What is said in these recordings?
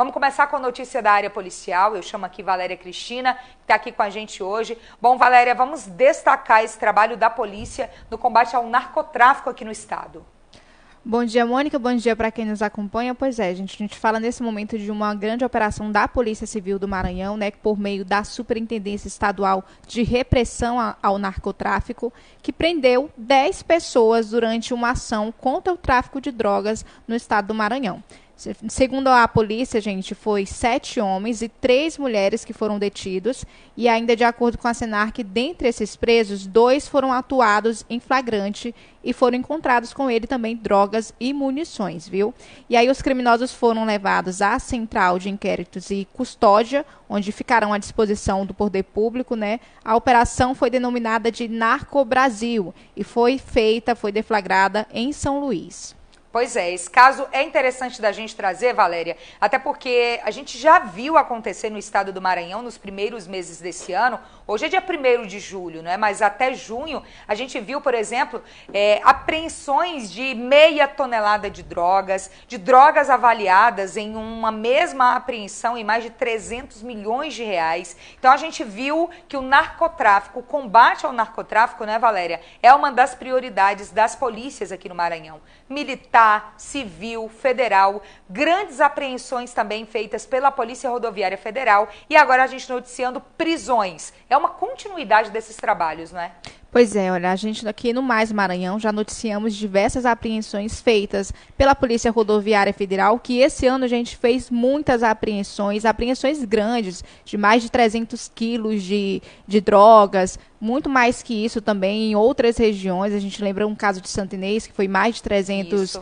Vamos começar com a notícia da área policial. Eu chamo aqui Valéria Cristina, que está aqui com a gente hoje. Bom, Valéria, vamos destacar esse trabalho da polícia no combate ao narcotráfico aqui no estado. Bom dia, Mônica. Bom dia para quem nos acompanha. Pois é, gente, a gente fala nesse momento de uma grande operação da Polícia Civil do Maranhão, né, por meio da Superintendência Estadual de Repressão ao Narcotráfico, que prendeu 10 pessoas durante uma ação contra o tráfico de drogas no estado do Maranhão. Segundo a polícia, gente, foi 7 homens e 3 mulheres que foram detidos e ainda de acordo com a Senarc, dentre esses presos, 2 foram atuados em flagrante e foram encontrados com ele também drogas e munições, viu? E aí os criminosos foram levados à Central de Inquéritos e Custódia, onde ficarão à disposição do poder público, né? A operação foi denominada de Narco Brasil e foi deflagrada em São Luís. Pois é, esse caso é interessante da gente trazer, Valéria, até porque a gente já viu acontecer no estado do Maranhão nos primeiros meses desse ano. Hoje é dia 1º de julho, né? Mas até junho a gente viu, por exemplo, apreensões de meia tonelada de drogas avaliadas em uma mesma apreensão em mais de 300 milhões de reais. Então a gente viu que o narcotráfico, o combate ao narcotráfico, né, Valéria, é uma das prioridades das polícias aqui no Maranhão. Militar, civil, federal, grandes apreensões também feitas pela Polícia Rodoviária Federal e agora a gente noticiando prisões. É uma continuidade desses trabalhos, não é? Pois é, olha, a gente aqui no Mais Maranhão já noticiamos diversas apreensões feitas pela Polícia Rodoviária Federal, que esse ano a gente fez muitas apreensões grandes, de mais de 300 quilos de drogas, muito mais que isso também em outras regiões. A gente lembra um caso de Santo Inês, que foi mais de 300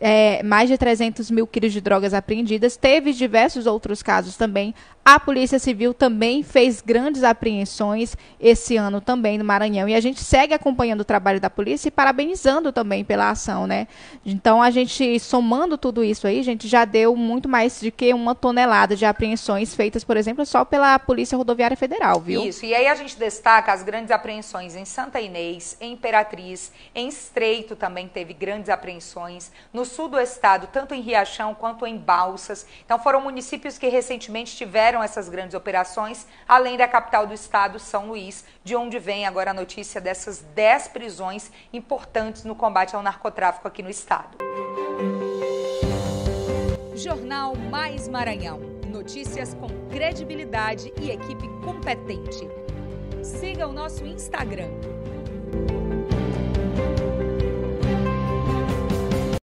mil quilos de drogas apreendidas. Teve diversos outros casos também. A Polícia Civil também fez grandes apreensões esse ano também no Maranhão. E a gente segue acompanhando o trabalho da polícia e parabenizando também pela ação, né? Então, a gente, somando tudo isso aí, gente, já deu muito mais de que 1 tonelada de apreensões feitas, por exemplo, só pela Polícia Rodoviária Federal, viu? Isso, e aí a gente destaca as grandes apreensões em Santa Inês, em Imperatriz, em Estreito também teve grandes apreensões, no sul do estado, tanto em Riachão quanto em Balsas. Então, foram municípios que recentemente tiveram essas grandes operações, além da capital do estado, São Luís, de onde vem agora a notícia dessas 10 prisões importantes no combate ao narcotráfico aqui no estado. Jornal Mais Maranhão. Notícias com credibilidade e equipe competente. Siga o nosso Instagram.